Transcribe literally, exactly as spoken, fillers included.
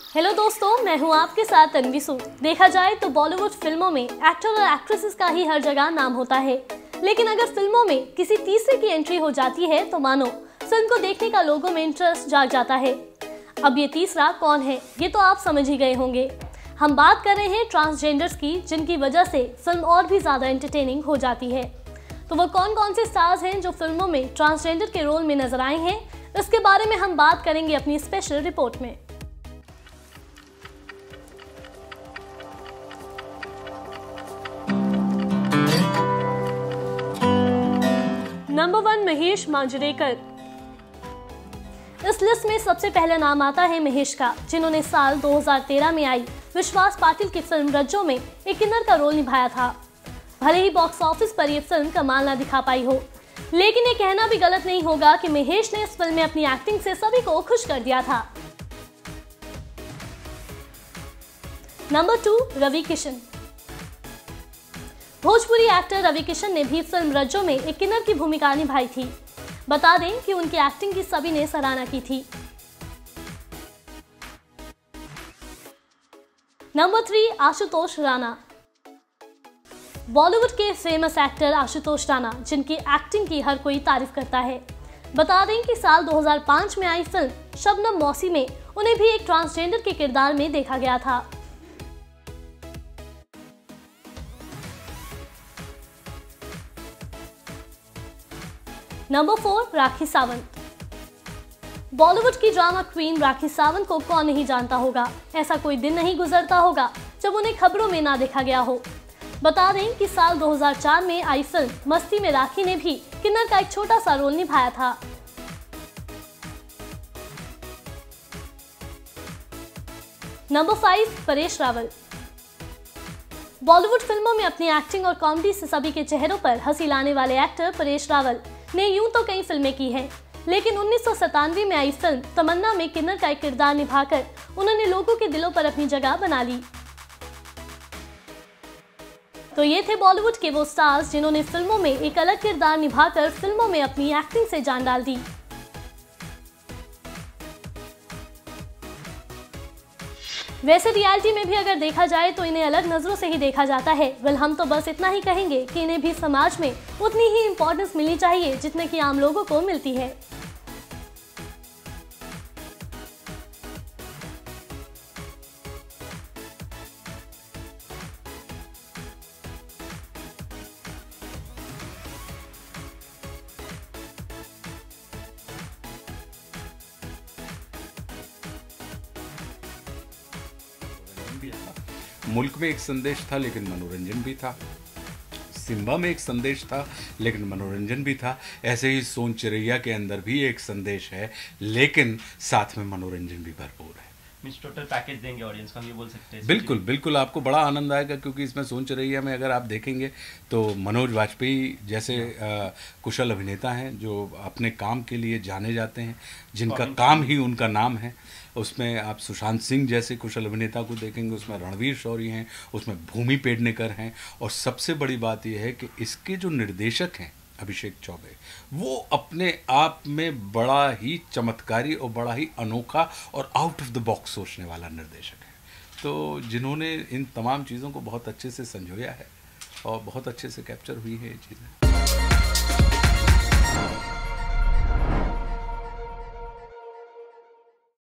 Hello दोस्तों, मैं हूं आपके साथ तन्वी सूद। देखा जाए तो बॉलीवुड फिल्मों में एक्टर और एक्ट्रेसेस का ही हर जगह नाम होता है, लेकिन अगर फिल्मों में किसी तीसरे की एंट्री हो जाती है तो मानो फिल्म को देखने का लोगों में इंटरेस्ट जाग जाता है। अब ये तीसरा कौन है, ये तो आप समझ ही गए होंगे। हम बात कर रहे हैं ट्रांसजेंडर्स की, जिनकी वजह से फिल्म और भी ज्यादा एंटरटेनिंग हो जाती है। तो वो कौन कौन से स्टार्स हैं जो फिल्मों में ट्रांसजेंडर के रोल में नजर आए हैं, इसके बारे में हम बात करेंगे अपनी स्पेशल रिपोर्ट में। Number one, Mahesh Manjrekar. इस लिस्ट में सबसे पहले नाम आता है महेश का, जिन्होंने साल दो हज़ार तेरह में आई विश्वास पाटिल की फिल्म रज्जो में एक किन्नर का रोल निभाया था। भले ही बॉक्स ऑफिस पर यह फिल्म कमाल ना दिखा पाई हो, लेकिन ये कहना भी गलत नहीं होगा कि महेश ने इस फिल्म में अपनी एक्टिंग से सभी को खुश कर दिया था। Number two, Ravi Kishan. Bhojpuri actor Ravi Kishan ने भी फिल्म रज्जो में एक किन्नर की भूमिका निभाई थी। बता दें कि उनकी एक्टिंग की सभी ने सराहना की थी। Number three, Ashutosh Rana. बॉलीवुड के फेमस एक्टर आशुतोष राणा, जिनकी एक्टिंग की हर कोई तारीफ करता है। बता दें कि साल दो हज़ार पाँच में आई फिल्म शबनम मौसी में उन्हें भी एक ट्रांसजेंडर के किरदार में देखा गया था। Number four, Rakhi Sawant. बॉलीवुड की ड्रामा क्वीन राखी सावंत को कौन नहीं जानता होगा। ऐसा कोई दिन नहीं गुजरता होगा जब उन्हें खबरों में ना देखा गया हो। बता दें कि साल दो हज़ार चार में आई फिल्म मस्ती में राखी ने भी किन्नर का एक छोटा सा रोल निभाया था। Number five, Paresh Rawal. बॉलीवुड फिल्मों में अपनी एक्टिंग और कॉमेडी से सभी के चेहरों पर हंसी लाने वाले एक्टर परेश रावल ने यूं तो कई फिल्में की हैं, लेकिन उन्नीस सौ सतानवे में आई फिल्म तमन्ना में किन्नर का एक किरदार निभाकर उन्होंने लोगों के दिलों पर अपनी जगह बना ली। तो ये थे बॉलीवुड के वो स्टार्स जिन्होंने फिल्मों में एक अलग किरदार निभाकर फिल्मों में अपनी एक्टिंग से जान डाल दी। वैसे रियलिटी में भी अगर देखा जाए तो इन्हें अलग नजरों से ही देखा जाता है। वेल, हम तो बस इतना ही कहेंगे कि इन्हें भी समाज में उतनी ही इम्पोर्टेंस मिलनी चाहिए जितने कि आम लोगों को मिलती है। मुल्क में एक संदेश था लेकिन मनोरंजन भी था। सिम्बा में एक संदेश था लेकिन मनोरंजन भी था। ऐसे ही सोन चिरैया के अंदर भी एक संदेश है लेकिन साथ में मनोरंजन भी भरपूर है। मींस टोटल पैकेज देंगे ऑडियंस को, हम ये बोल सकते हैं। बिल्कुल बिल्कुल, आपको बड़ा आनंद आएगा क्योंकि इसमें सोन चिरैया में अगर आप देखेंगे तो मनोज वाजपेयी जैसे आ, कुशल अभिनेता हैं जो अपने काम के लिए जाने जाते हैं, जिनका काम ही उनका नाम है। उसमें आप सुशांत सिंह जैसे कुशल अभिनेता को देखेंगे, उसमें रणवीर शौरी हैं, उसमें भूमि पेडनेकर हैं, और सबसे बड़ी बात यह है कि इसके जो निर्देशक हैं अभिषेक चौबे, वो अपने आप में बड़ा ही चमत्कारी और बड़ा ही अनोखा और आउट ऑफ द बॉक्स सोचने वाला निर्देशक है। तो जिन्होंने इन तमाम चीज़ों को बहुत अच्छे से संजोया है और बहुत अच्छे से कैप्चर हुई है ये चीज़ें।